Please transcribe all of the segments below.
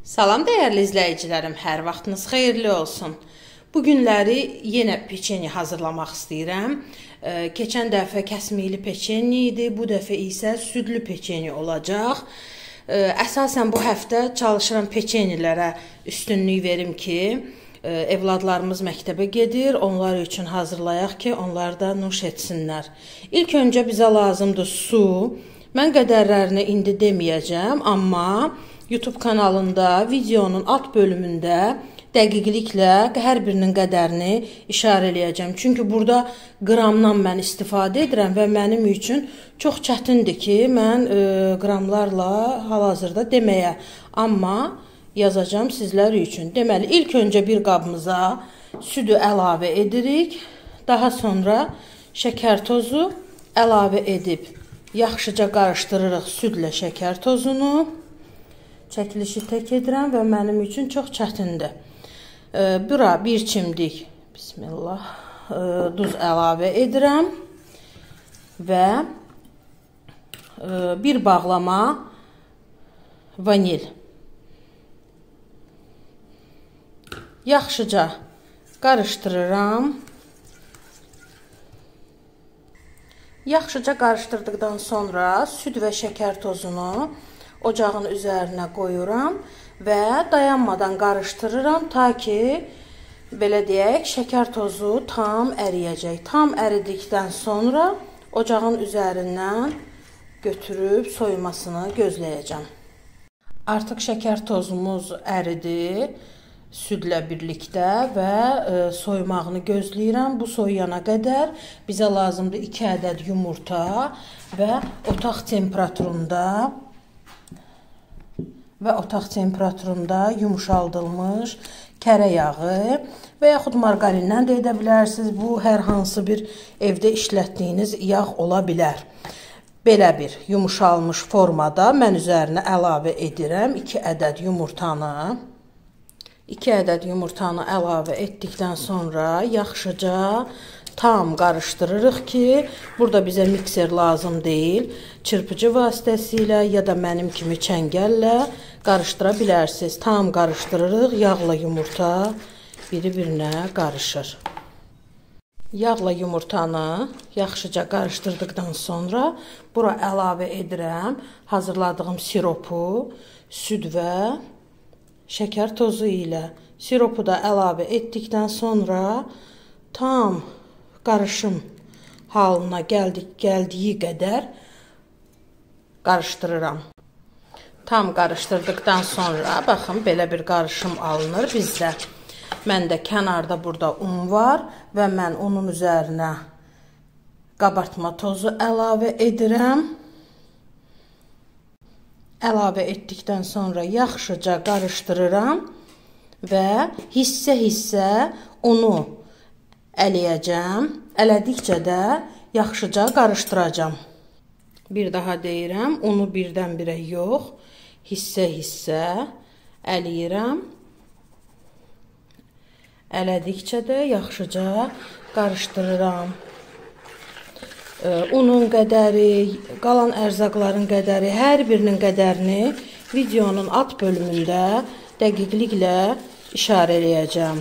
Salam dəyərli izləyicilərim, hər vaxtınız xeyirli olsun. Bu günləri yenə peçeni hazırlamaq istəyirəm. Keçən dəfə kəsmikli peçeni idi, bu dəfə isə südlü peçeni olacaq. Əsasən bu həftə çalışıram peçenilərə üstünlük verim ki, evladlarımız məktəbə gedir, onlar üçün hazırlayaq ki, onlar da nuş etsinlər. İlk öncə bizə lazımdır su. Mən qədərlərini indi deməyəcəm, amma YouTube kanalında videonun alt bölümündə dəqiqliklə hər birinin qədərini işarə eləyəcəm. Çünki burada qramdan mən istifadə edirəm və mənim üçün çox çətindir ki, mən qramlarla hal-hazırda deməyə. Amma yazacağım sizlər üçün. Deməli, ilk öncə bir qabımıza südü əlavə edirik. Daha sonra şəkər tozu əlavə edib yaxşıca qarışdırırıq südlə şəkər tozunu. Çəkilişi tək edirəm və mənim üçün çox çətindir. Bura bir çimdik bismillah, duz əlavə edirəm və bir bağlama vanil. Yaxşıca qarışdırıram. Yaxşıca qarışdırdıqdan sonra süd və şəkər tozunu ocağın üzərinə qoyuram və dayanmadan qarışdırıram ta ki, belə deyək, şəkər tozu tam əriyəcək. Tam əridikdən sonra ocağın üzərindən götürüb soymasını gözləyəcəm. Artıq şəkər tozumuz əridi südlə birlikdə və soymağını gözləyirəm. Bu soyuyana qədər bizə lazımdır 2 ədəd yumurta və otaq temperaturunda yumşaldılmış kərə yağı və yaxud marqarindən də edə bilərsiniz. Bu, hər hansı bir evdə işlətdiyiniz yağ ola bilər. Belə bir yumşalmış formada mən üzərinə əlavə edirəm 2 ədəd yumurtanı. 2 ədəd yumurtanı əlavə etdikdən sonra yaxşıca tam qarışdırırıq ki, burada bizə mikser lazım deyil. Çırpıcı vasitəsilə ya da mənim kimi çəngəllə qarışdıra bilərsiniz. Tam qarışdırırıq, yağla yumurta biri-birinə qarışır. Yağla yumurtanı yaxşıca qarışdırdıqdan sonra bura əlavə edirəm hazırladığım siropu, süd və şəkər tozu ilə. Siropu da əlavə etdikdən sonra tam qarışım halına gəldiyi qədər qarışdırıram. Tam qarışdırdıqdan sonra, baxın, belə bir qarışım alınır bizdə. Məndə kənarda burada un var və mən unun üzərinə qabartma tozu əlavə edirəm. Əlavə etdikdən sonra yaxşıca qarışdırıram və hissə-hissə unu ələyəcəm. Ələdikcə də yaxşıca qarışdıracam. Bir daha deyirəm, unu birdən-birə yox, hissə-hissə ələyirəm. Ələdikcə də yaxşıca qarışdırıram. Unun qədəri, qalan ərzaqların qədəri, hər birinin qədərini videonun alt bölümündə dəqiqliklə işarə eləyəcəm.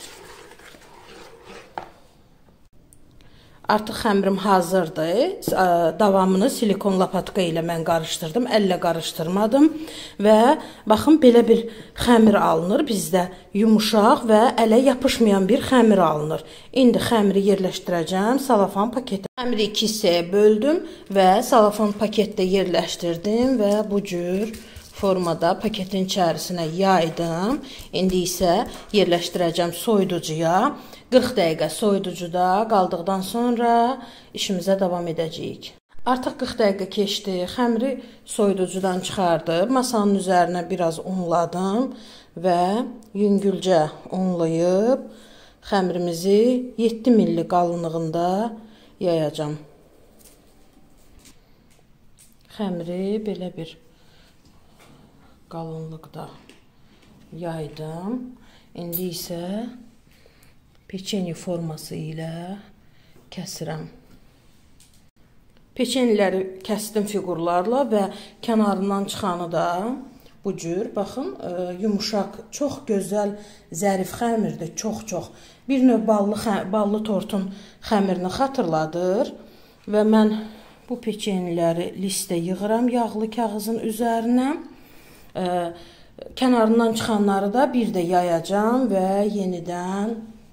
Artıq xəmirim hazırdır. Davamını silikon lapatka ilə mən qarışdırdım, əllə qarışdırmadım və baxın, belə bir xəmir alınır bizdə. Yumuşaq və ələ yapışmayan bir xəmir alınır. İndi xəmiri yerləşdirəcəm salafan paketə. Xəmiri 2 hissəyə böldüm və salafan paketdə yerləşdirdim və bu cür formada paketin içərisinə yaydım. İndi isə yerləşdirəcəm soyuducuya. 40 dəqiqə soyuducuda qaldıqdan sonra işimizə davam edəcəyik. Artıq 40 dəqiqə keçdi. Xəmiri soyuducudan çıxardım. Masanın üzərinə biraz unladım və yüngülcə unlayıb xəmirimizi 7 milli qalınlığında yayacam. Xəmiri belə bir qalınlıqda yaydım. İndi isə peçeni forması ilə kəsirəm. Peçeniləri kəsdim fiqurlarla və kənarından çıxanı da Bu cür, baxın, yumuşaq, çox gözəl, zərif xəmirdir, çox. Bir növ ballı tortun xəmirini xatırladır və mən bu peçeniləri listə yığıram yağlı kağızın üzərinə. Kənarından çıxanları da bir də yayacam və yenidən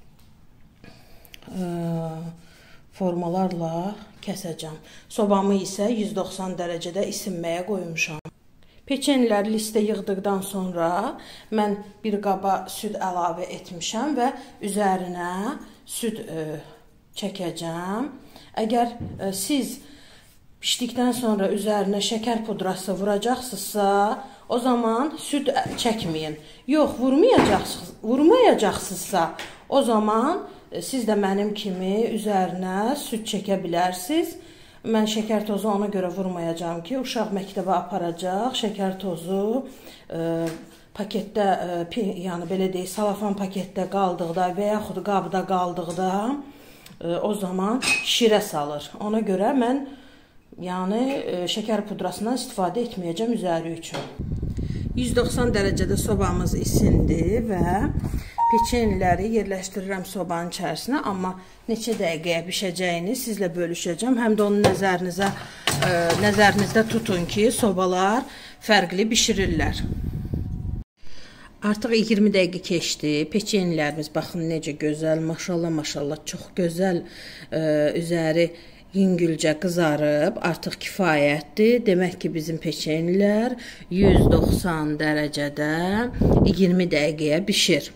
formalarla kəsəcəm. Sobamı isə 190 dərəcədə isinməyə qoymuşam. Peçenləri listə yığdıqdan sonra mən bir qaba süd əlavə etmişəm və üzərinə süd çəkəcəm. Əgər siz pişdikdən sonra üzərinə şəkər pudrası vuracaqsınızsa, o zaman süd çəkməyin. Yox, vurmayacaqsınızsa, o zaman siz də mənim kimi üzərinə süd çəkə bilərsiniz. Mən şəkər tozu ona görə vurmayacağım ki, uşaq məktəbə aparacaq. Şəkər tozu paketdə, yəni belə deyək, salafan paketdə qaldıqda və yaxud qabda qaldıqda o zaman şirə salır. Ona görə mən şəkər pudrasından istifadə etməyəcəm üzəri üçün. 190 dərəcədə sobamız isindi və peçeniləri yerləşdirirəm sobanın içərisinə, amma neçə dəqiqəyə bişəcəyini sizlə bölüşəcəm. Həm də onu nəzərinizdə tutun ki, sobalar fərqli bişirirlər. Artıq 20 dəqiqə keçdi. Peçenilərimiz baxın necə gözəl, maşallah, çox gözəl üzəri yüngülcə qızarıb, artıq kifayətdir. Demək ki, bizim peçenilər 190 dərəcədə 20 dəqiqəyə bişir.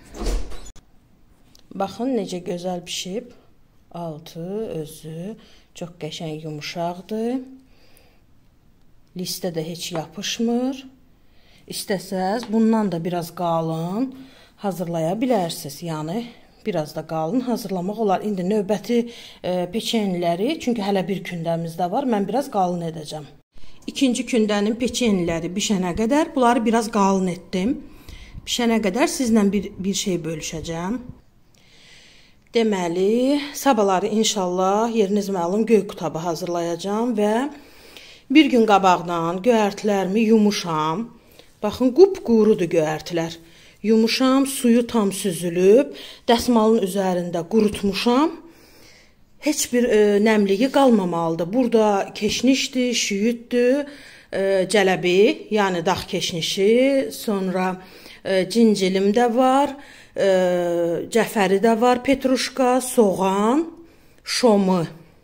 Baxın, necə gözəl bişib. Altı, özü çox qəşəng yumuşaqdır. Listə də heç yapışmır. İstəsəz, bundan da biraz qalın hazırlaya bilərsiniz. Yəni, biraz da qalın hazırlamaq olar. İndi növbəti peçeniləri, çünki hələ bir kündəmiz də var, mən biraz qalın edəcəm. İkinci kündənin peçeniləri bişənə qədər bunları biraz qalın etdim. Bişənə qədər sizlə bir şey bölüşəcəm. Deməli, sabahları inşallah yeriniz məlum göy qutabı hazırlayacağım və bir gün qabaqdan göyərtilərimi yumuşam. Baxın, qupqurudur göyərtilər. Yumuşam, suyu tam süzülüb, dəsmalın üzərində qurutmuşam. Heç bir nəmliyi qalmamalıdır. Burada keşnişdir, şüyüddür, cələbi, yəni dağ keşnişi, sonra cincilim də var, cəfəri də var, petruşka, soğan, şomu.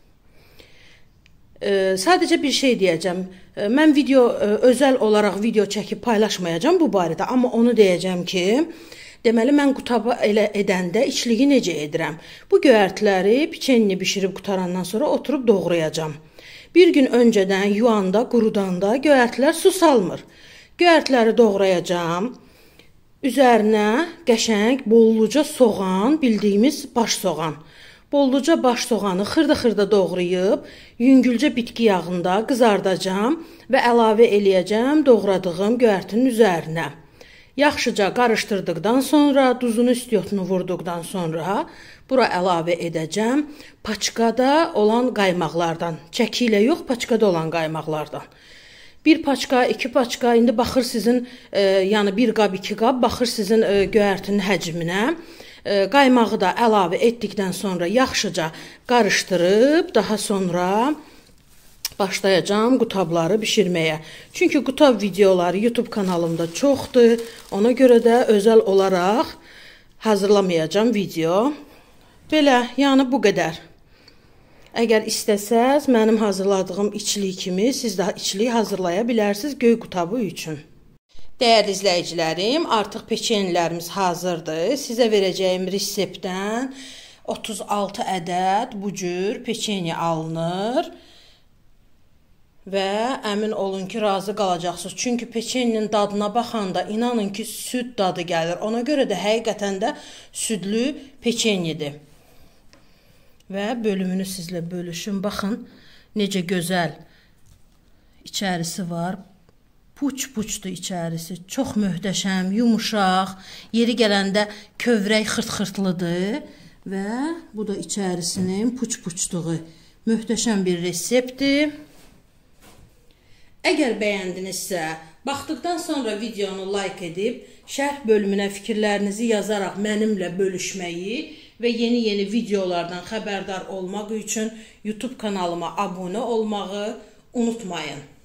Sadəcə bir şey deyəcəm. Mən özəl olaraq video çəkib paylaşmayacağım bu barədə, amma onu deyəcəm ki, deməli mən qutabı elə edəndə içliyi necə edirəm? Bu göyərtiləri peçenini bişirib qutarandan sonra oturub doğrayacağım. Bir gün öncədən yuyanda, qurudanda göyərtilər su salmır. Göyərtiləri doğrayacağım. Üzərinə qəşəng, bolluca soğan, bildiyimiz baş soğan. Bolluca baş soğanı xırda-xırda doğrayıb, yüngülcə bitki yağında qızardacağım və əlavə eləyəcəm doğradığım göyərtinin üzərinə. Yaxşıca qarışdırdıqdan sonra, duzunu, istiyotunu vurduqdan sonra bura əlavə edəcəm paçkada olan qaymaqlardan. Çəki ilə yox, paçkada olan qaymaqlardan. Bir paçka, iki paçka, indi baxır sizin, yəni bir qab, iki qab, baxır sizin göyərtinin həcminə. Qaymağı da əlavə etdikdən sonra yaxşıca qarışdırıb, daha sonra başlayacağım qutabları bişirməyə. Çünki qutab videoları YouTube kanalımda çoxdur, ona görə də özəl olaraq hazırlamayacağım video. Belə, yəni bu qədər. Əgər istəsəz, mənim hazırladığım içlik kimi siz də içlik hazırlaya bilərsiniz göy qutabı üçün. Dəyərli izləyicilərim, artıq peçenilərimiz hazırdır. Sizə verəcəyim reseptdən 36 ədəd bu cür peçeni alınır. Və əmin olun ki, razı qalacaqsınız. Çünki peçeninin dadına baxanda inanın ki, süd dadı gəlir. Ona görə də həqiqətən də südlü peçenidir. Və bölümünü sizlə bölüşüm. Baxın, necə gözəl içərisi var. Puç-puçdur içərisi. Çox möhtəşəm, yumuşaq. Yeri gələndə kövrək xırt-xırtlıdır. Və bu da içərisinin puç-puçluğu. Möhtəşəm bir reseptdir. Əgər bəyəndinizsə, baxdıqdan sonra videonu like edib, şərh bölümünə fikirlərinizi yazaraq mənimlə bölüşməyi və yeni videolardan xəbərdar olmaq üçün YouTube kanalıma abunə olmağı unutmayın.